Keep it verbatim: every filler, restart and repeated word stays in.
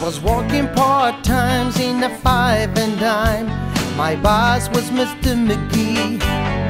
was working part-times in a five and dime. My boss was Mister McGee.